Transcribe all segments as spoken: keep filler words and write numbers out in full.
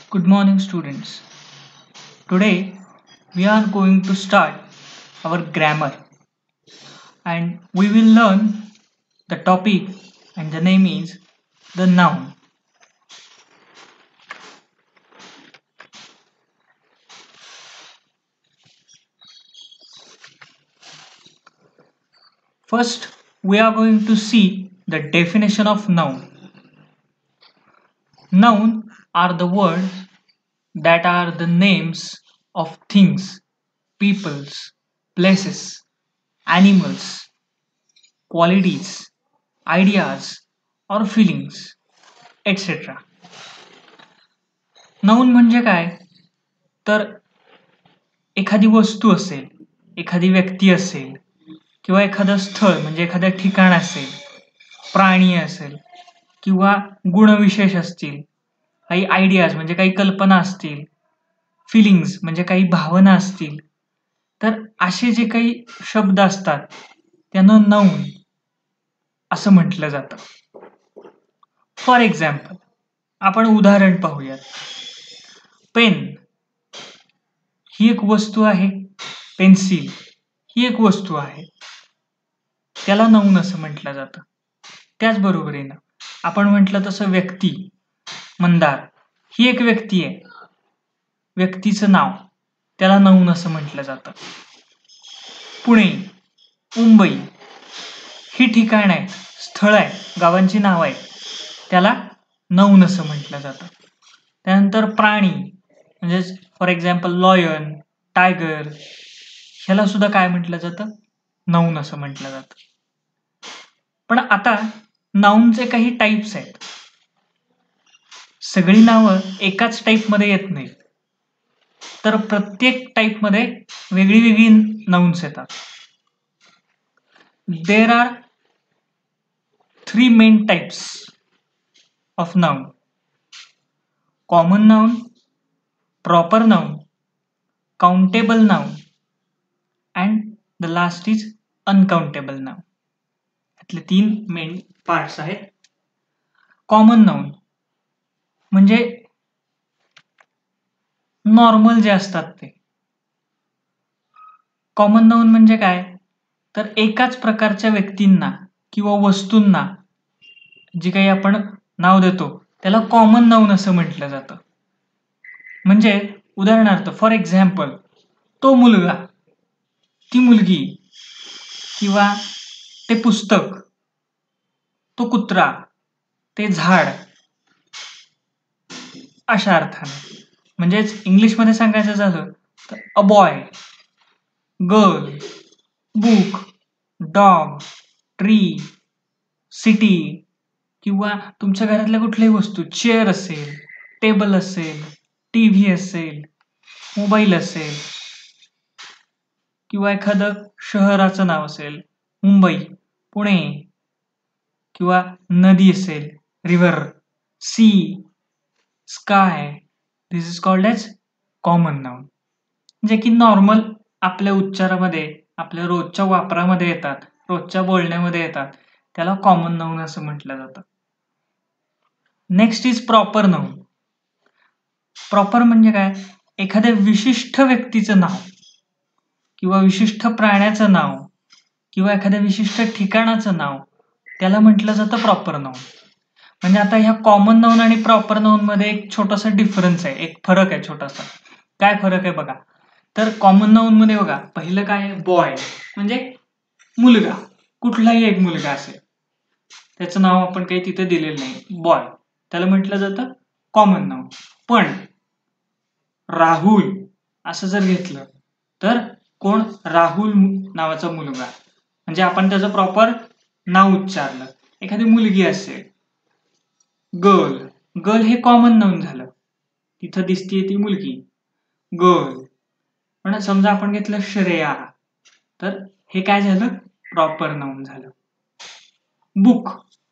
Good morning, students. Today we are going to start our grammar and we will learn the topic and the name is the noun. First, we are going to see the definition of noun. Noun are the words that are the names of things, peoples, places, animals, qualities, ideas, or feelings, et cetera. Noun म्हणजे काय तर एखादी वस्तू असेल, एखादी व्यक्ती असेल किंवा एखादं स्थळ म्हणजे एखादं ठिकाण असेल, प्राणी असेल किंवा गुणविशेष असतील, काही आयडियाज म्हणजे काही कल्पना असतील, फिलिंग्स म्हणजे काही भावना असतील, तर असे जे काही शब्द असतात त्यांना नाउन असं म्हटलं जातं. फॉर एक्झाम्पल आपण उदाहरण पाहूयात. पेन ही एक वस्तू आहे, पेन्सिल ही एक वस्तू आहे, त्याला नाउन असं म्हटलं जातं. त्याचबरोबरीनं आपण म्हटलं तसं व्यक्ती, मंदार ही एक व्यक्ती आहे, व्यक्तीचं नाव त्याला नाउन असं म्हटलं जातं. पुणे, मुंबई ही ठिकाण आहे, स्थळ आहे, गावांची नाव आहेत, त्याला नाउन असं म्हटलं जातं. त्यानंतर प्राणी म्हणजे फॉर एक्झाम्पल लॉयन, टायगर ह्याला सुद्धा काय म्हटलं जातं, नाउन असं म्हटलं जातं. पण आता नाउनचे काही टाईप्स आहेत. सगळी नावं एकाच टाईपमध्ये येत नाहीत, तर प्रत्येक टाईपमध्ये वेगळी वेगळी नाउन्स येतात. There are three main types of noun: common noun, proper noun, countable noun and the last is uncountable noun. यातले तीन मेन पार्ट्स आहेत. कॉमन नाउन म्हणजे नॉर्मल जे असतात ते. कॉमन नाउन म्हणजे काय तर एकाच प्रकारच्या व्यक्तींना किंवा वस्तूंना जी काही आपण नाव देतो त्याला कॉमन नाउन असं म्हटलं जातं. म्हणजे उदाहरणार्थ फॉर एक्झाम्पल तो मुलगा, ती मुलगी किंवा ते पुस्तक, तो कुत्रा, ते झाड अशा अर्थाने. म्हणजेच इंग्लिशमध्ये सांगायचं झालं तर a boy, girl, book, dog, tree, city किंवा तुमच्या घरातल्या कुठल्याही वस्तू, चेअर असेल, टेबल असेल, टीव्ही असेल, मोबाईल असेल किंवा एखादं शहराचं नाव असेल, मुंबई, पुणे किंवा नदी असेल, river, sea, sky, this is called as common noun. जे की नॉर्मल आपल्या उच्चारामध्ये, आपल्या रोजच्या वापरामध्ये येतात, रोजच्या बोलण्यामध्ये येतात, त्याला कॉमन नाउन असं म्हटलं जातं. Next is proper noun. Proper म्हणजे काय एखाद्या विशिष्ट व्यक्तीचं नाव किंवा विशिष्ट प्राण्याचं नाव किंवा एखाद्या विशिष्ट ठिकाणाचं नाव त्याला म्हटलं जातं प्रॉपर नाउन. म्हणजे आता ह्या कॉमन नाउन आणि प्रॉपर नाउन मध्ये एक छोटासा डिफरन्स आहे, एक फरक आहे छोटासा. काय फरक आहे बघा. तर कॉमन नाउन मध्ये बघा पहिलं काय आहे, बॉय म्हणजे मुलगा, कुठलाही एक मुलगा असेल, त्याचं नाव आपण काही तिथे दिलेलं नाही, बॉय, त्याला म्हटलं जातं कॉमन नाउन. पण राहुल असं जर घेतलं तर कोण, राहुल नावाचा मुलगा, म्हणजे आपण त्याचं प्रॉपर नाव उच्चारलं. एखादी मुलगी असेल, गर्ल, गर्ल हे कॉमन नाउन झालं, तिथं दिसतीये ती मुलगी, गर्ल. पण समजा आपण घेतलं श्रेया, तर हे काय झालं, प्रॉपर नाउन झालं. बुक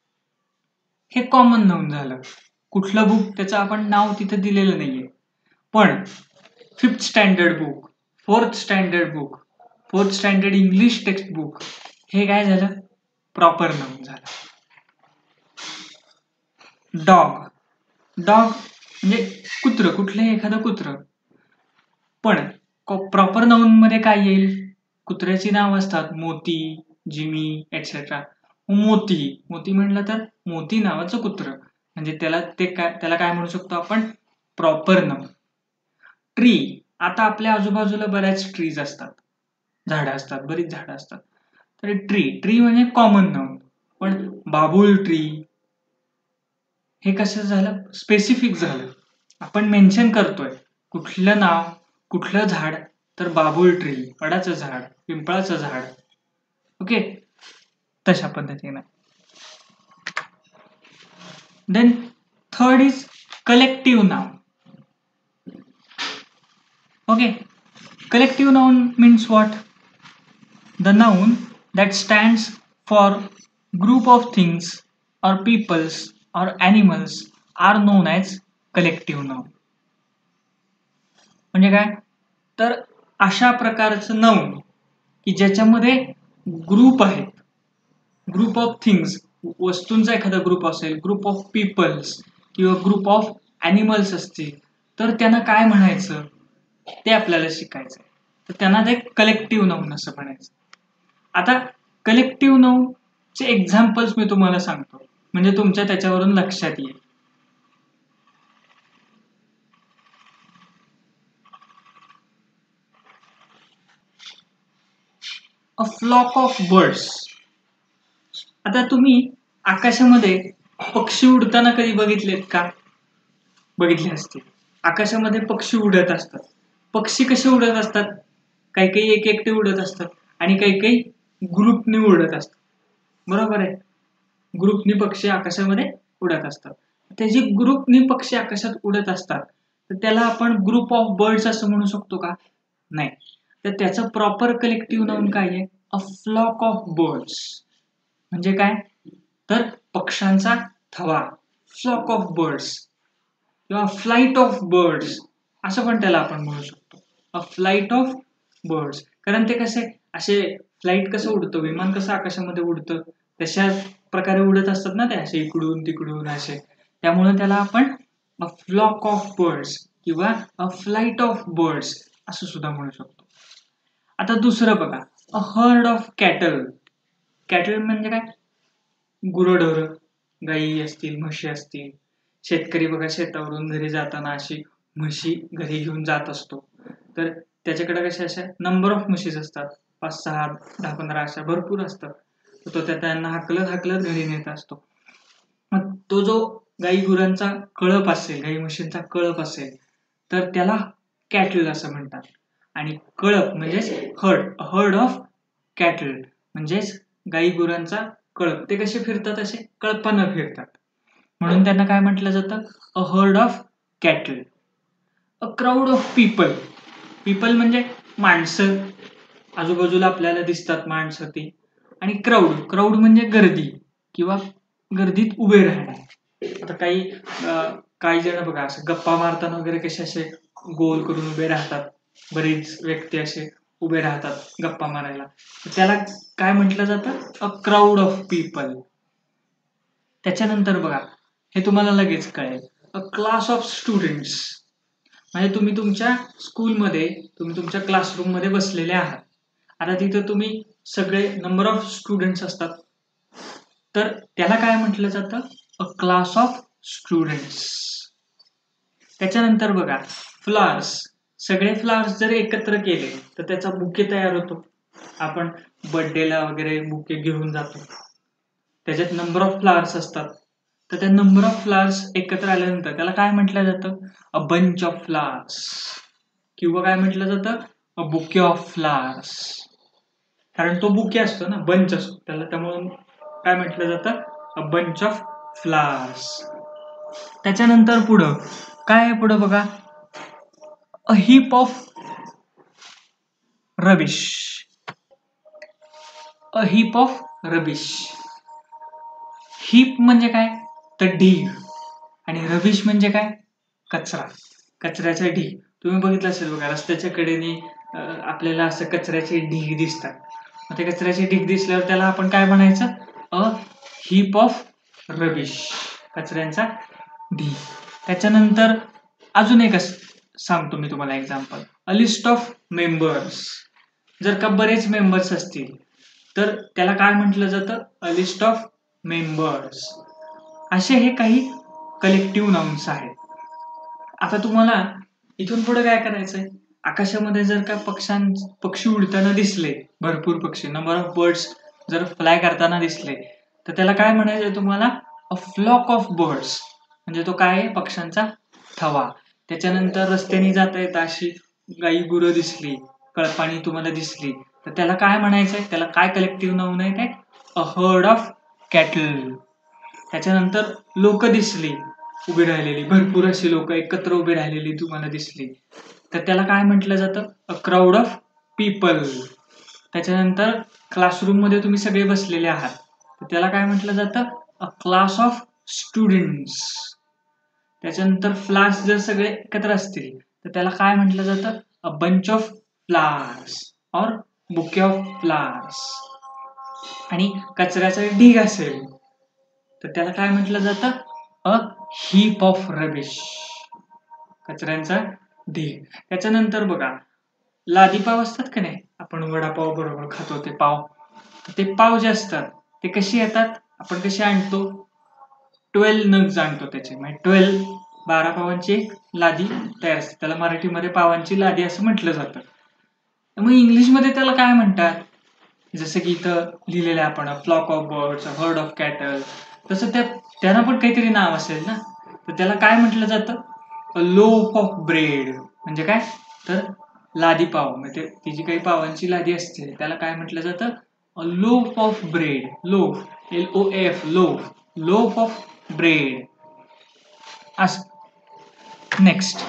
हे कॉमन नाउन झालं, कुठलं बुक त्याचं आपण नाव तिथं दिलेलं नाहीये. पण fifth standard book, fourth standard book, fourth standard English text book हे काय झालं, प्रॉपर नाउन झालं. डॉग, डॉग म्हणजे कुत्र, कुठलंही एखादं कुत्र. पण प्रॉपर नाउन मध्ये काय येईल? कुत्र्याची नाव असतात मोती, जिमी एक्सेट्रा. मोती मोती म्हणलं तर मोती नावाचं कुत्र, म्हणजे त्याला ते काय त्याला काय म्हणू शकतो आपण? Proper noun. ट्री, आता आपल्या आजूबाजूला बऱ्याच ट्रीज असतात, झाडं असतात, बरीच झाडं असतात. तर ट्री ट्री म्हणजे कॉमन नाउन. पण बाबुल ट्री हे कसं झालं? स्पेसिफिक झालं. आपण मेन्शन करतोय कुठलं नाव, कुठलं झाड, तर बाबुल ट्री, वडाचं झाड, पिंपळाचं झाड. ओके, तशा पद्धतीने. Then third is collective noun. Okay, collective noun means what? The noun that stands for group of things or peoples or animals are known as collective noun. म्हणजे काय? तर अशा प्रकारचं नाउन की ज्याच्यामध्ये ग्रुप आहेत, ग्रुप ऑफ थिंग्स, वस्तूंचा एखादा ग्रुप असेल, ग्रुप ऑफ पीपल्स किंवा ग्रुप ऑफ ॲनिमल्स असतील, तर त्यांना काय म्हणायचं ते आपल्याला शिकायचं. तर त्यांना ते कलेक्टिव्ह नाउन असं म्हणायचं. आता कलेक्टिव्ह नाउनचे एक्झाम्पल्स मी तुम्हाला सांगतो, म्हणजे तुमच्या त्याच्यावरून लक्षात येईल. A flock of birds. आता तुम्ही आकाशामध्ये पक्षी उडताना कधी बघितलेत का? बघितले असतील. आकाशामध्ये पक्षी उडत असतात. पक्षी कसे उडत असतात? काही काही एक एकटे उडत असतात आणि काही काही ग्रुपने उडत असतात. बरोबर आहे? ग्रुपनी पक्षी आकाशामध्ये उडत असतात. ते जे ग्रुपनी पक्षी आकाशात उडत असतात, तर त्याला आपण ग्रुप ऑफ बर्ड्स असं म्हणू शकतो का? नाही. तर त्याचं प्रॉपर कलेक्टिव्ह नाउन काय आहे? A flock of birds. म्हणजे काय? तर पक्ष्यांचा थवा, फ्लॉक ऑफ बर्ड्स किंवा फ्लाइट ऑफ बर्ड्स असं पण त्याला आपण म्हणू शकतो. A flight of birds. कारण ते कसे असे फ्लाइट कसं उडतं, विमान कसं आकाशामध्ये उडतं, तशा प्रकारे उडत असतात ना ते, असे इकडून तिकडून असे. त्यामुळे त्याला आपण अ फ्लॉक ऑफ बर्ड्स किंवा अ फ्लाइट ऑफ बर्ड्स असं सुद्धा म्हणू शकतो. आता दुसरं बघा, a herd of cattle. Cattle म्हणजे काय? गुरंढोरं, गायी असतील, म्हशी असतील. शेतकरी बघा शेतावरून घरी जाताना अशी म्हशी घरी घेऊन जात असतो, तर त्याच्याकडे कशा अशा नंबर ऑफ म्हशीज असतात, पाच सहा दहा पंधरा अशा भरपूर असतात. तो त्या त्यांना हाकलत हाकलत घरी नेत असतो. मग तो जो गाई गुरांचा कळप असेल, गाई म्हशींचा कळप असेल, तर त्याला कॅटल असं म्हणतात. आणि कळप म्हणजेच हर्ड, हर्ड ऑफ कॅटल म्हणजेच गाई गुरांचा कळप. ते कसे फिरतात? असे कळपानं फिरतात, म्हणून त्यांना काय म्हटलं जातं? A herd of cattle. A crowd of people. People म्हणजे माणसं, आजूबाजूला आपल्याला दिसतात माणसं ती. आणि क्राऊड, क्राऊड म्हणजे गर्दी किंवा गर्दीत उभे राहणे. आता काही काही जण बघा असं गप्पा मारताना वगैरे कसे असे गोल करून उभे राहतात, बरेच व्यक्ती असे उभे राहतात गप्पा मारायला, त्याला काय म्हटलं जातं? A crowd of people. त्याच्यानंतर बघा, हे तुम्हाला लगेच कळेल, अ क्लास ऑफ स्टुडंट्स. म्हणजे तुम्ही तुमच्या स्कूलमध्ये, तुम्ही तुमच्या क्लासरूम मध्ये बसलेले आहात. आता तिथं तुम्ही सगळे नंबर ऑफ स्टुडंट्स असतात, तर त्याला काय म्हटलं जातं? A class of students. त्याच्यानंतर बघा, फ्लावर्स. सगळे फ्लावर्स जर एकत्र केले तर त्याचा बुके तयार होतो. आपण बर्थडेला वगैरे बुके घेऊन जातो, त्याच्यात नंबर ऑफ फ्लावर्स असतात. तर त्या नंबर ऑफ फ्लावर्स एकत्र आल्यानंतर त्याला काय म्हटलं जातं? A bunch of flowers. किंवा काय म्हटलं जातं? A bouquet of flowers. कारण तो बुके असतो ना, बंच असतो त्याला, त्यामुळे काय म्हटलं जातं? A bunch of flowers. त्याच्यानंतर पुढं काय आहे? पुढं बघा, a heap of rubbish. A heap of rubbish. Heap म्हणजे काय? तर ढीग. आणि रबिश म्हणजे काय? कचरा, कचऱ्याचा ढीग. तुम्ही बघितलं असेल बघा, रस्त्याच्या कडेने आपल्याला असं कचऱ्याचे ढीग दिसतात. मग ते कचऱ्याचे ढीग दिसल्यावर त्याला आपण काय म्हणायचं? अ हीप ऑफ रबिश, कचऱ्यांचा ढीग. त्याच्यानंतर अजून एक सांगतो मी तुम्हाला example. A list of members. जर का बरेच मेंबर्स असतील तर त्याला काय म्हटलं जातं? A list of members. असे हे काही कलेक्टिव्ह नाउन्स आहेत. आता तुम्हाला इथून पुढे काय करायचंय? आकाशामध्ये जर का पक्षां पक्षी उडताना दिसले, भरपूर पक्षी, नंबर ऑफ बर्ड्स जर फ्लाय करताना दिसले, तर त्याला काय म्हणायचंय तुम्हाला? A flock of birds. म्हणजे तो काय आहे? पक्ष्यांचा थवा. त्याच्यानंतर रस्त्याने जाता येता अशी गाई गुरं दिसली, कळपाणी तुम्हाला दिसली, तर त्याला काय म्हणायचंय? त्याला काय कलेक्टिव्ह नाऊन आहे ते? A herd of cattle. त्याच्यानंतर लोक दिसली उभी राहिलेली, भरपूर अशी लोक एकत्र उभी राहिलेली तुम्हाला दिसली, तर त्याला काय म्हटलं जातं? A crowd of people. त्याच्यानंतर क्लासरूम मध्ये तुम्ही सगळे बसलेले आहात, तर त्याला काय म्हटलं जातं? A class of students. त्याच्यानंतर फ्लावर्स जर सगळे एकत्र असतील तर त्याला काय म्हटलं जातं? अ बंच ऑफ फ्लावर्स और बुके ऑफ फ्लावर्स. आणि कचऱ्याचा ढीग असेल तर त्याला काय म्हटलं जातं? A heap of rubbish. कचऱ्यांचा ढीग. त्याच्यानंतर बघा, लादी पाव असतात का नाही, आपण वडापाव बरोबर खातो ते पाव, ते पाव जे असतात ते कशी येतात? आपण कशी आणतो? ट्वेल्व नग आणतो त्याचे, म्हणजे ट्वेल्व बारा पावांची एक लादी तयार असते. त्याला मराठीमध्ये पावांची लादी असं म्हटलं जातं. मग इंग्लिशमध्ये त्याला काय म्हणतात? जसं की इथं लिहिलेलं आहे आपण, flock of birds, herd of cattle, तसं त्या त्यांना पण काहीतरी नाव असेल ना. तर त्याला काय म्हटलं जातं? A loaf of bread. म्हणजे काय? तर लादी पाव, म्हणजे ती जी काही पावांची लादी असते त्याला काय म्हटलं जातं? A loaf of bread. Loaf, L O F, loaf, loaf of bread. अस. नेक्स्ट.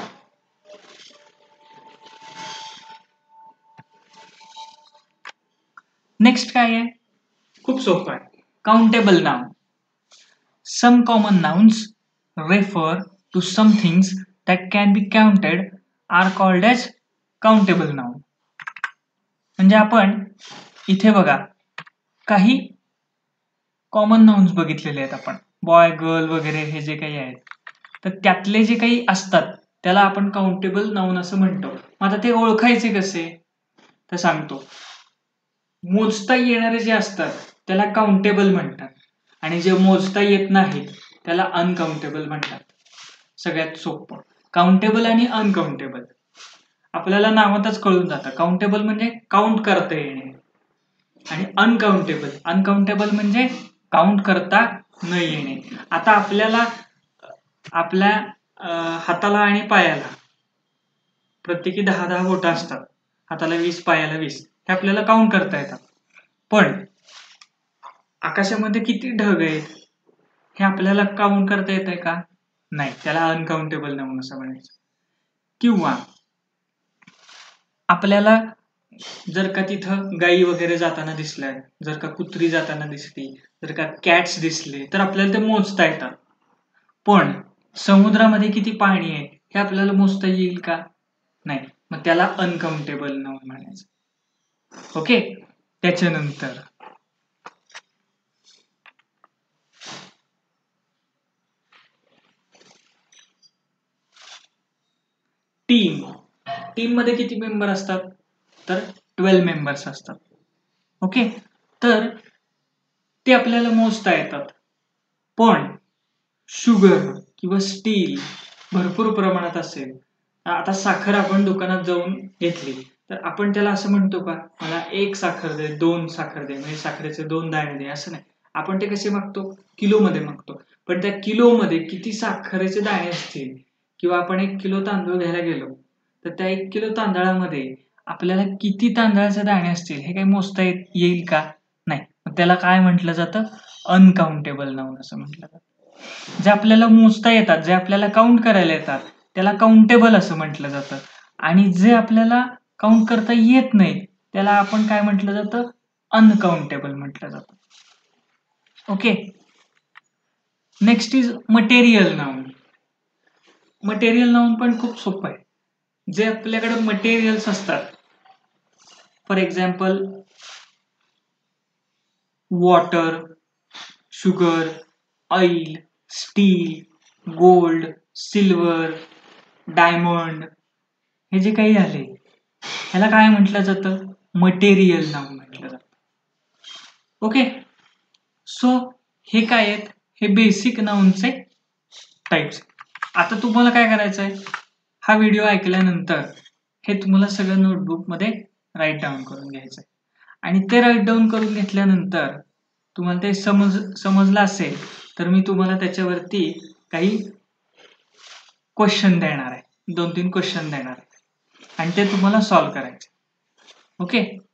नेक्स्ट काय आहे? खूप सोपं आहे. Countable noun. Some common nouns refer to some things that can be counted are called as countable noun. म्हणजे आपण इथे बघा काही कॉमन नाउन्स बघितलेले आहेत आपण, बॉय गर्ल वगैरे हे जे काही आहेत, तर त्यातले जे काही असतात त्याला आपण काउंटेबल नाउन असं म्हणतो. आता ते ओळखायचे कसे? तर सांगतो. मोजता येणारे जे असतात त्याला काउंटेबल म्हणतात, आणि जे मोजता येत नाहीत त्याला अनकाउंटेबल म्हणतात. सगळ्यात सोपं काउंटेबल आणि अनकाउंटेबल आपल्याला नावातच कळून जातं. काउंटेबल म्हणजे काउंट करता येणे, आणि अनकाउंटेबल अनकाउंटेबल म्हणजे काउंट करता न येणे. आता आपल्याला आपल्या हाताला आणि पायाला प्रत्येकी दहा दहा बोटं असतात. हाताला वीस, पायाला वीस, हे आपल्याला काउंट करता येतात. पण आकाशामध्ये किती ढग आहेत हे आपल्याला काउंट करता येत आहे का? नाही. त्याला अनकाउंटेबल नाउन असं म्हणायचं. किंवा आपल्याला जर का तिथं गायी वगैरे जाताना दिसल्या, जर का कुत्री जाताना दिसली, जर का कॅट्स दिसले, तर आपल्याला ते मोजता येतात. पण समुद्रामध्ये किती पाणी आहे हे आपल्याला मोजता येईल का? नाही. मग त्याला अनकाउंटेबल नाउन म्हणायचं. ओके. त्याच्यानंतर टीम. टीम मध्ये किती मेंबर असतात? तर ट्वेल्व मेंबर्स असतात. ओके. तर ते आपल्याला मोजता येतात. पण शुगर किंवा स्टील भरपूर प्रमाणात असेल, आता साखर आपण दुकानात जाऊन घेतली तर आपण त्याला असं म्हणतो का, मला एक साखर दे, दोन साखर दे, म्हणजे साखरेचे दोन दाणे दे, असं नाही. आपण ते कसे मागतो? किलो मध्ये मागतो. पण त्या किलो मध्ये किती साखरेचे दाणे असतील, किंवा आपण एक किलो तांदूळ घ्यायला गेलो तर त्या एक किलो तांदळामध्ये आपल्याला किती तांदळाचे दाणे असतील हे काही मोजता येईल का? नाही. त्याला काय म्हटलं जातं? अनकाउंटेबल नाउन असं म्हटलं जातं. जे आपल्याला मोजता येतात, जे आपल्याला काउंट करायला येतात त्याला काउंटेबल असं म्हटलं जातं, आणि जे आपल्याला काउंट करता येत नाही त्याला आपण काय म्हटलं जातं? अनकाउंटेबल म्हटलं जातं. Okay. Next is material noun. Material noun पण खूप सोपं आहे. जे आपल्याकडे मटेरियल्स असतात, for example water, sugar, oil, steel, gold, silver, diamond, हे जे काही आले ह्याला काय म्हटलं जातं? मटेरियल नाउन म्हटलं जातं. ओके, सो हे काय आहेत? हे बेसिक नाउनचे टाइप्स. आता तुम्हाला काय करायचं आहे? हा व्हिडिओ ऐकल्यानंतर हे तुम्हाला सगळं नोटबुक मध्ये राईट डाऊन करून घ्यायचं आहे. आणि ते राईट डाऊन करून घेतल्यानंतर तुम्हाला ते समज समजलं असेल तर मी तुम्हाला त्याच्यावरती काही क्वेश्चन देणार आहे, दोन तीन क्वेश्चन देणार आहे आणि ते तुम्हाला सॉल्व्ह करायचे. ओके,